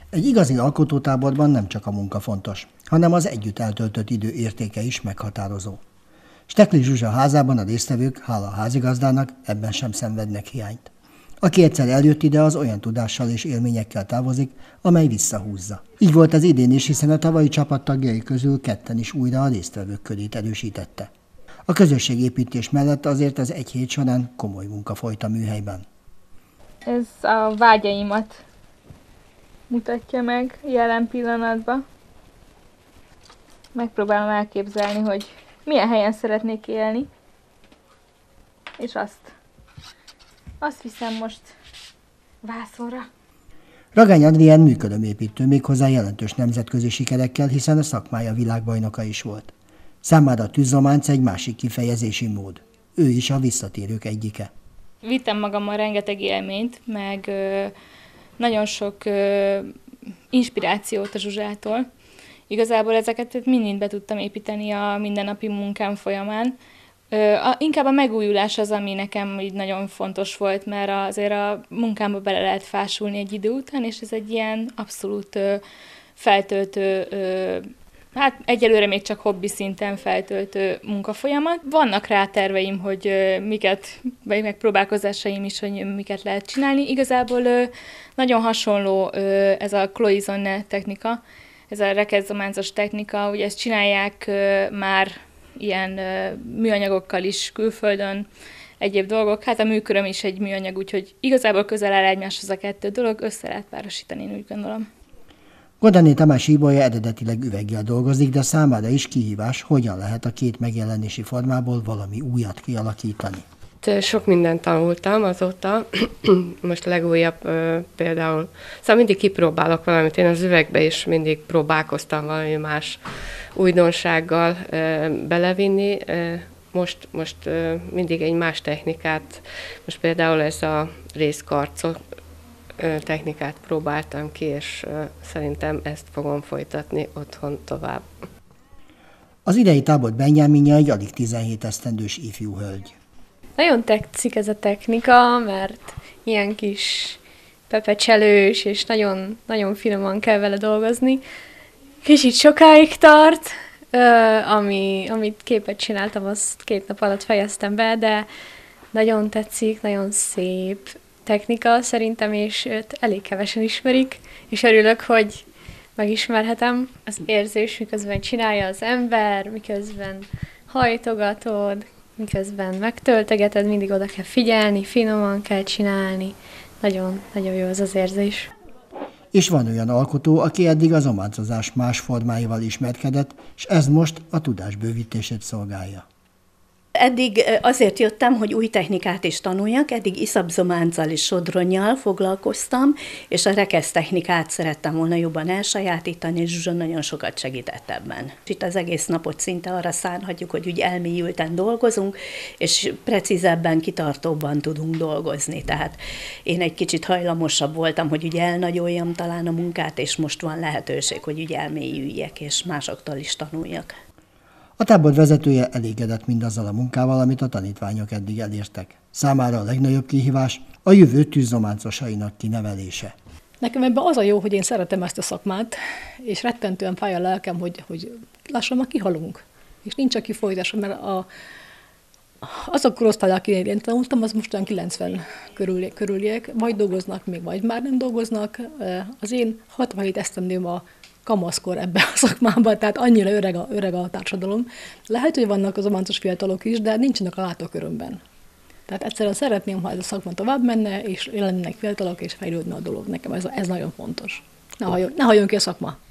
Egy igazi alkotótáborban nem csak a munka fontos, hanem az együtt eltöltött idő értéke is meghatározó. Stekli Zsuzsa házában a résztvevők, hála a házigazdának, ebben sem szenvednek hiányt. Aki egyszer eljött ide, az olyan tudással és élményekkel távozik, amely visszahúzza. Így volt az idén is, hiszen a tavalyi csapat tagjai közül ketten is újra a résztvevők körét erősítette. A közösségépítés mellett azért az egy hét során komoly munka folyt a műhelyben. Ez a vágyaimat mutatja meg jelen pillanatban. Megpróbálom elképzelni, hogy milyen helyen szeretnék élni, és azt viszem most vászonra. Ragány Adrián működőmépítő, méghozzá jelentős nemzetközi sikerekkel, hiszen a szakmája világbajnoka is volt. Számára a tűzzománc egy másik kifejezési mód. Ő is a visszatérők egyike. Vittem magammal rengeteg élményt, meg nagyon sok inspirációt a Zsuzsától. Igazából ezeket mind be tudtam építeni a mindennapi munkám folyamán. Inkább a megújulás az, ami nekem így nagyon fontos volt, mert azért a munkámba bele lehet fásulni egy idő után, és ez egy ilyen abszolút feltöltő, hát egyelőre még csak hobbi szinten feltöltő munkafolyamat. Vannak rá terveim, hogy vagy megpróbálkozásaim is, hogy miket lehet csinálni. Igazából nagyon hasonló ez a cloisonne technika, ez a rekezdzománcos technika, ugye ezt csinálják már ilyen műanyagokkal is külföldön, egyéb dolgok. Hát a műköröm is egy műanyag, úgyhogy igazából közel áll egymáshoz a kettő dolog, össze lehet párosítani, én úgy gondolom. Godani Tamás íbolya eredetileg üveggel dolgozik, de számára is kihívás, hogyan lehet a két megjelenési formából valami újat kialakítani. Sok mindent tanultam azóta, most a legújabb például, szóval mindig kipróbálok valamit, én az üvegbe is mindig próbálkoztam valami más újdonsággal belevinni, most mindig egy más technikát, most például ez a részkarcok technikát próbáltam ki, és szerintem ezt fogom folytatni otthon tovább. Az idei tábor Benyáminja egy alig 17 esztendős ifjú hölgy. Nagyon tetszik ez a technika, mert ilyen kis pepecselős, és nagyon, nagyon finoman kell vele dolgozni. Kicsit sokáig tart, amit képet csináltam, azt 2 nap alatt fejeztem be, de nagyon tetszik, nagyon szép technika szerintem, és őt elég kevesen ismerik, és örülök, hogy megismerhetem. Az érzés, miközben csinálja az ember, miközben hajtogatod, miközben megtöltegeted, mindig oda kell figyelni, finoman kell csinálni. Nagyon, nagyon jó az érzés. És van olyan alkotó, aki eddig az ománcozás más formáival ismerkedett, és ez most a tudás bővítését szolgálja. Eddig azért jöttem, hogy új technikát is tanuljak, eddig iszapzománccal és sodronnyal foglalkoztam, és a rekesztechnikát szerettem volna jobban elsajátítani, és Zsuzsa nagyon sokat segített ebben. Itt az egész napot szinte arra szánhatjuk, hogy úgy elmélyülten dolgozunk, és precízebben, kitartóbban tudunk dolgozni. Tehát én egy kicsit hajlamosabb voltam, hogy ugye elnagyoljam talán a munkát, és most van lehetőség, hogy úgy elmélyüljek, és másoktól is tanuljak. A tábor vezetője elégedett mindazzal a munkával, amit a tanítványok eddig elértek. Számára a legnagyobb kihívás a jövő tűzzománcosainak kinevelése. Nekem ebben az a jó, hogy én szeretem ezt a szakmát, és rettentően fáj a lelkem, hogy lassan már kihalunk. És nincs, aki folytassa, mert az a korosztály, akinél én tanultam, az most olyan 90 körüliek, vagy dolgoznak még, vagy már nem dolgoznak. Az én 67 esztendőm a kamaszkor ebben a szakmában, tehát annyira öreg a társadalom. Lehet, hogy vannak az ománcos fiatalok is, de nincsenek a látókörömben. Tehát egyszerűen szeretném, ha ez a szakma tovább menne, és lennének fiatalok, és fejlődne a dolog. Nekem ez nagyon fontos. Ne halljon ki a szakma.